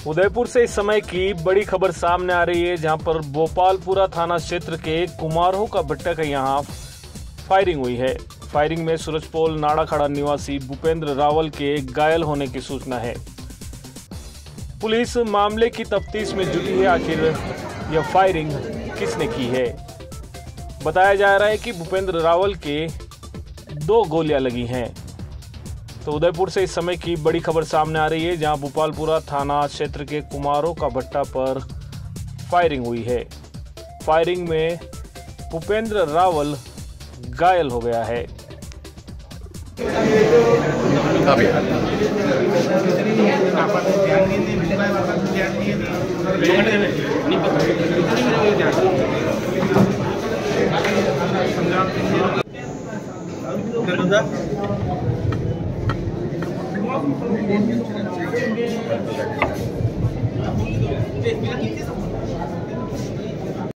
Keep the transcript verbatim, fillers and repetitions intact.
उदयपुर से इस समय की बड़ी खबर सामने आ रही है, जहां पर भोपालपुरा थाना क्षेत्र के कुमारों का भट्टा के यहां फायरिंग हुई है। फायरिंग में सूरजपोल नाड़ाखड़ा निवासी भूपेंद्र रावल के घायल होने की सूचना है। पुलिस मामले की तफ्तीश में जुटी है, आखिर यह फायरिंग किसने की है। बताया जा रहा है कि भूपेंद्र रावल के दो गोलियां लगी हैं। तो उदयपुर से इस समय की बड़ी खबर सामने आ रही है, जहां भोपालपुरा थाना क्षेत्र के कुमारों का भट्टा पर फायरिंग हुई है। फायरिंग में भूपेंद्र रावल घायल हो गया है।